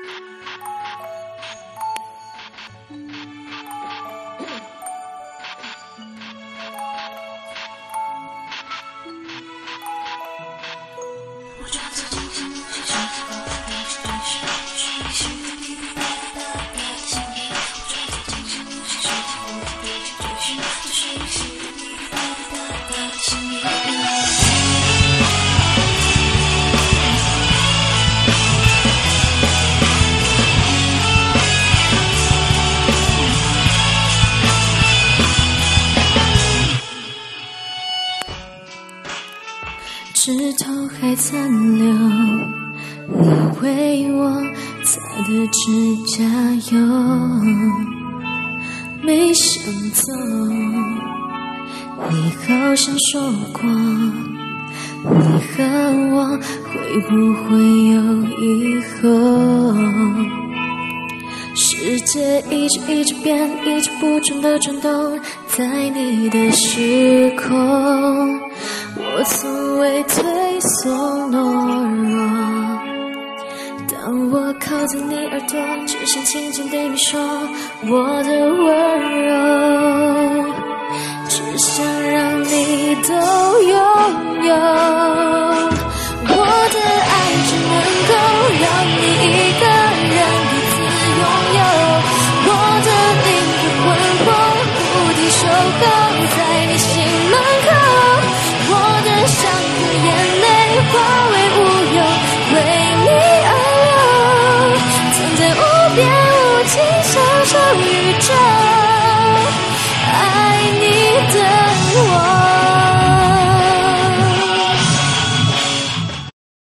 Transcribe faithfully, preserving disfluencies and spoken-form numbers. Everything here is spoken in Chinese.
指头还残留你为我擦的指甲油，没想走，你好像说过你和我会不会有以后，世界一直一直变，一直不停地转动，在你的时空我从未退缩懦弱，当我靠近你耳朵，只想轻轻对你说我的温柔，只想让你都拥有。